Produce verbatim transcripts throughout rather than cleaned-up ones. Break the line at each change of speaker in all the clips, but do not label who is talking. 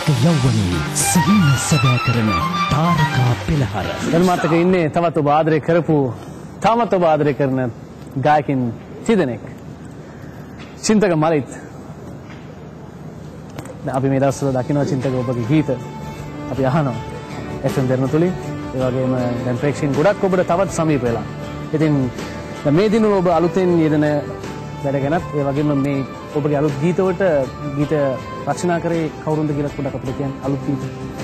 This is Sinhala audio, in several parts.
මානසික යෞවනයේ සිහින සැබෑ කරන තාරකා පෙළහර.
ධර්මාතක ඉන්නේ තවත් ඔබ ආදරය කරපු තාමත් ඔබ ආදරය කරන ගායකින් තිදෙනෙක්. චින්තක මලිත්. අපි මේ දවස්වල දකිනවා චින්තක ඔබගේ ගීත අපි අහනවා එෆ් එම් දෙරණ තුලින්. ඒ වගේම දැන් ප්‍රේක්ෂකයන් ගොඩක් ඔබට තවත් සමීප වෙලා. ඉතින් මේ දින ඔබ අලුතෙන් යෙදෙන වැඩ ගැනත් ඒ වගේම මේ ඔබගේ අලුත් ගීත වලට ගීත රචනා කරේ කවුරුන්ද කියලා පොඩ්ඩක් අපිට කියන්න. අලුත් ගීත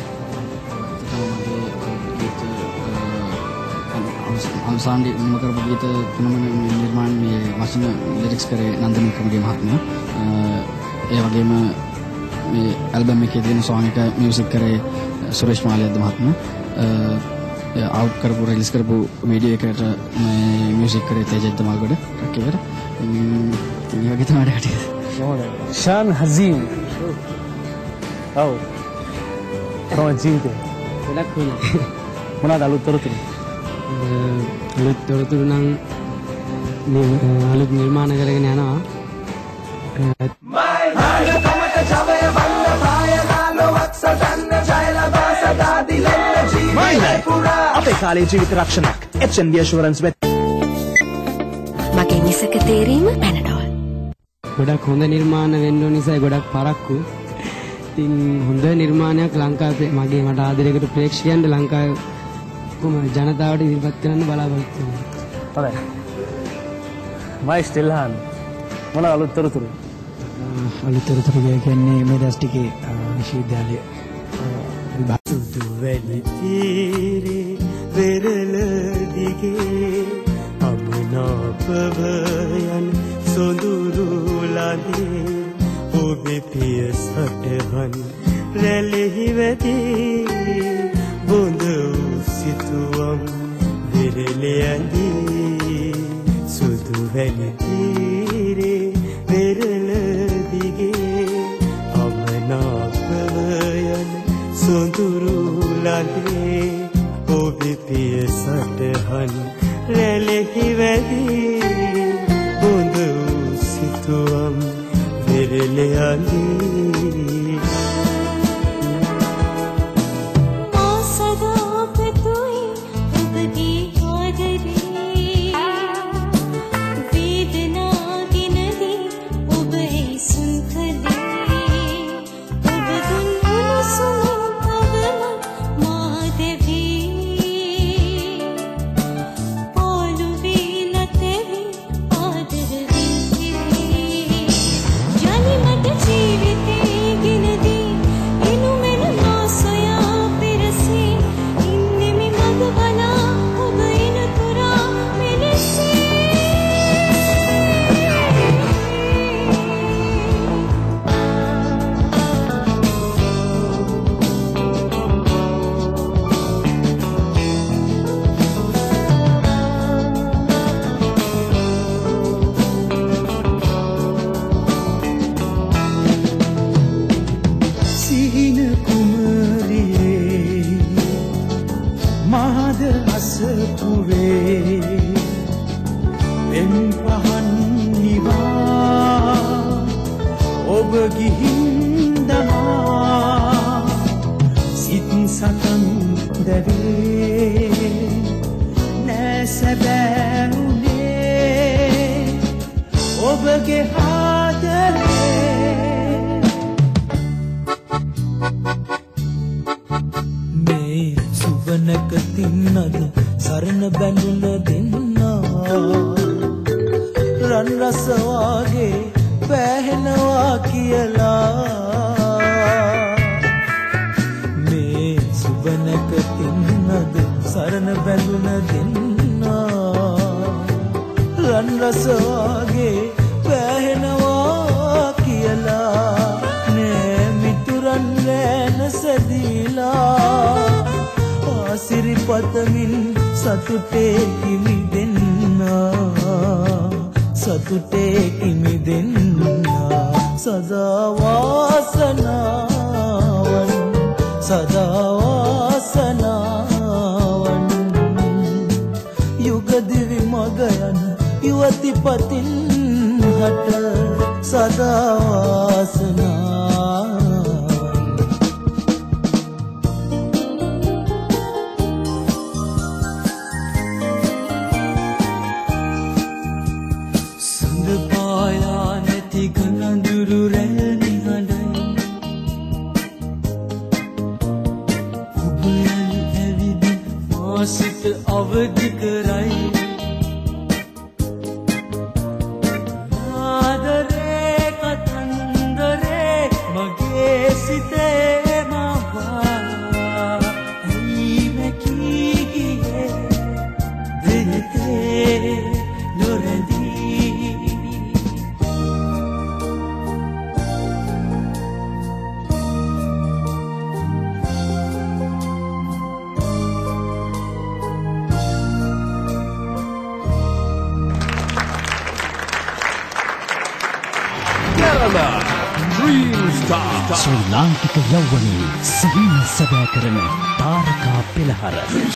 අවසානයේ මම කරපු ගීත තුනම නිර්මාණ මේ වචන ලිරික්ස් කරේ නන්දන වික්‍රමගේ මහත්මයා. ඒ වගේම මේ ඇල්බම් එකේ තියෙන සෝන් එක මියුසික් කරේ සුරේෂ් මාලියද්ද මහත්මයා. අවුට් කරපු රිලීස් කරපු වීඩියෝ එකට මේ මියුසික් කරේ තේජත් මල්ගොඩ රැකේවර. මේ වගේ තමයි කටිය.
හොඳයි. ෂාන් හසීම්. ඔව්. කොහොමද ජීවිතේ?
ගොඩක් හොඳයි.
මොනවද අලුත් තොරතුරු?
අලුත් තොරතුරු නම් අලුත් නිර්මාණ කරගෙන යනවා.
අපේ කාලේ ජීවිත රක්ෂණයක් එච් එන් බී ඇෂුරන්ස් වෙත්.
මගේ නිසක තේරීම පැනඩෝල්.
ගොඩක් හොඳ නිර්මාණ වෙන්න ඕන නිසා ගොඩක් පරක්කු. ඉතින් හොඳ නිර්මාණයක් ලංකාවේ මගේ මට ආදරයකට ප්‍රේක්ෂකයන්ට ලංකාවේ කොහොම ජනතාවට ඉදිරිපත් කරන්න බලාපොරොත්තු වෙනවා.
හොඳයි. මයි ස්ටිල්හන් මොන අලුත් තොරතුරු?
අලුත් තොරතුරු කියන්නේ මේ දවස් ටිකේ විශ්වවිද්‍යාලයේ සුදු වැලි තීරේ වෙරළ දිගේ අමනාපව යන සොඳුරු ළඟේ ඔබේ පිය සටහන් රැළෙහි වැදී බොඳ සිතුවම් වෙරළ ඇඳී සුදු වැලි තීරේ වෙරළ දිගේ අමනාපව යන සොඳුරු ළඟේ ඔබේ පිය සටහන් රැළෙහි වැදී බොඳ සිතුවම් වෙරළ ඇඳී
සදා වාසනාවන්
මසිත අවදි කරයි ආදරේ කතන්දරේ මගේ සිතේ මවා ඇයි මැකී ගියේ දෙනතේ නොරැඳී
ශ්‍රී ලාංකික යෞවනයේ සිහින සැබෑ කරන තාරකා පෙළහර